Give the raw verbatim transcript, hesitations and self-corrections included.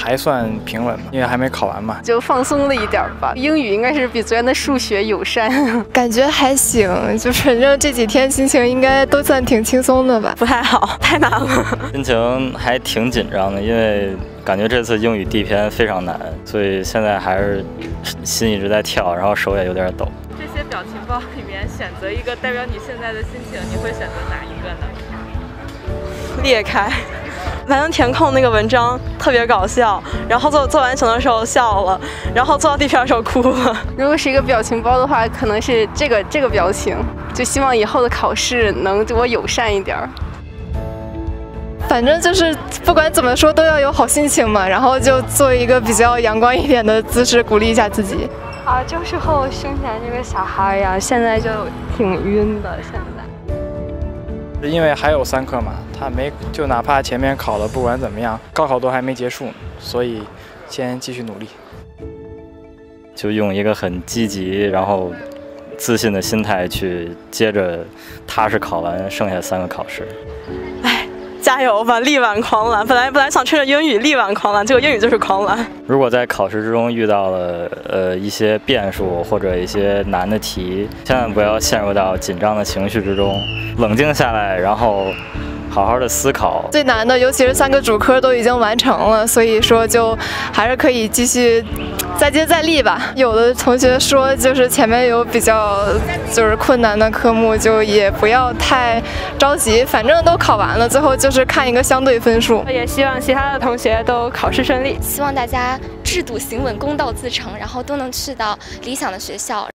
还算平稳吧，因为还没考完嘛， 就放松了一点吧。英语应该是比昨天的数学友善， 感觉还行，就反正这几天心情应该都算挺轻松的吧。 不太好，太难了。 心情还挺紧张的，因为感觉这次英语第一篇非常难，所以现在还是心一直在跳，然后手也有点抖。 这些表情包里面选择一个代表你现在的心情，你会选择哪一个呢？ 裂开，完成填空那个文章特别搞笑，然后做做完成的时候笑了，然后做到第篇的时候哭了。 如果是一个表情包的话，可能是这个这个表情，就希望以后的考试能对我友善一点。 反正就是不管怎么说都要有好心情嘛，然后就做一个比较阳光一点的姿势，鼓励一下自己。 啊，就是和我生前这个小孩呀，现在就挺晕的。现在， 因为还有三科嘛，他没就哪怕前面考了，不管怎么样，高考都还没结束，所以先继续努力。 就用一个很积极，然后自信的心态去接着踏实考完剩下三个考试。 哎，加油吧，力挽狂澜！本来本来想趁着英语力挽狂澜，结果英语就是狂澜。 如果在考试之中遇到了呃一些变数或者一些难的题，千万不要陷入到紧张的情绪之中，冷静下来，然后好好的思考。 最难的，尤其是三个主科都已经完成了，所以说就还是可以继续再接再厉吧。有的同学说，就是前面有比较就是困难的科目，就也不要太着急，反正都考完了，最后就是看一个相对分数。 也希望其他的同学都考试顺利， 希望大家制度行稳，公道自成，然后都能去到理想的学校。